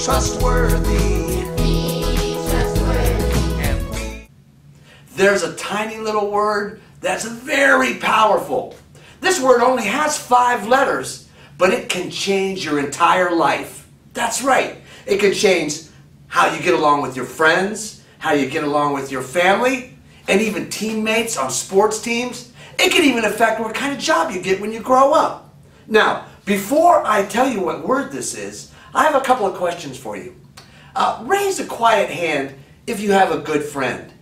trustworthy. Be trustworthy. There's a tiny little word that's very powerful. This word only has 5 letters, but it can change your entire life. That's right. It can change how you get along with your friends, how you get along with your family, and even teammates on sports teams. It can even affect what kind of job you get when you grow up. Now, before I tell you what word this is, I have a couple of questions for you. Raise a quiet hand if you have a good friend.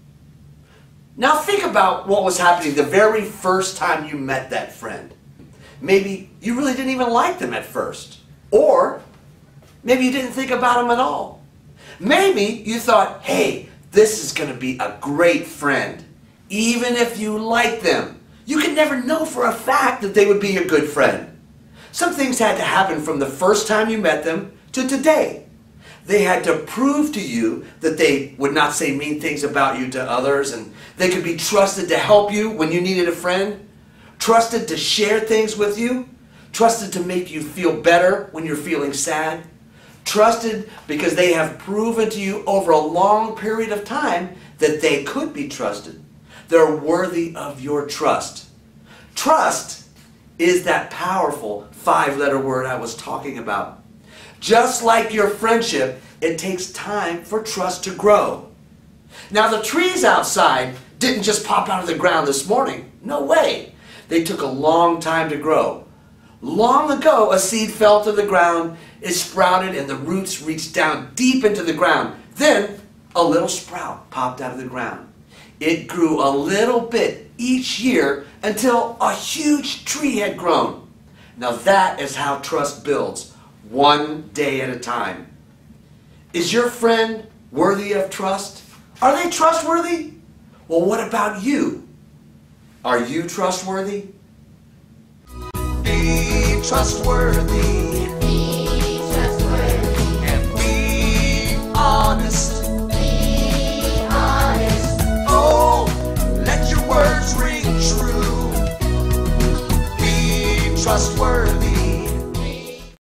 Now think about what was happening the very first time you met that friend. Maybe you really didn't even like them at first. Or maybe you didn't think about them at all. Maybe you thought, hey, this is going to be a great friend. Even if you like them, you can never know for a fact that they would be a good friend. Some things had to happen from the first time you met them to today. They had to prove to you that they would not say mean things about you to others, and they could be trusted to help you when you needed a friend, trusted to share things with you, trusted to make you feel better when you're feeling sad, trusted because they have proven to you over a long period of time that they could be trusted. They're worthy of your trust. Trust is that powerful 5-letter word I was talking about. Just like your friendship, it takes time for trust to grow. Now the trees outside didn't just pop out of the ground this morning. No way. They took a long time to grow. Long ago, a seed fell to the ground, it sprouted, and the roots reached down deep into the ground. Then a little sprout popped out of the ground. It grew a little bit each year until a huge tree had grown. Now that is how trust builds, one day at a time. Is your friend worthy of trust? Are they trustworthy? Well, what about you? Are you trustworthy? Be trustworthy.